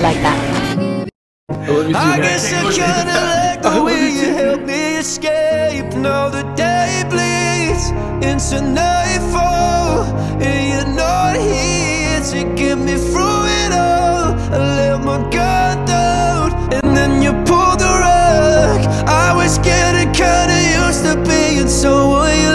like that. I guess I kinda like the way you help me escape. Now the day bleeds into nightfall, and you're not here to get me through it all. I let my guard down, and then you pulled the rug. I was getting kinda used to being someone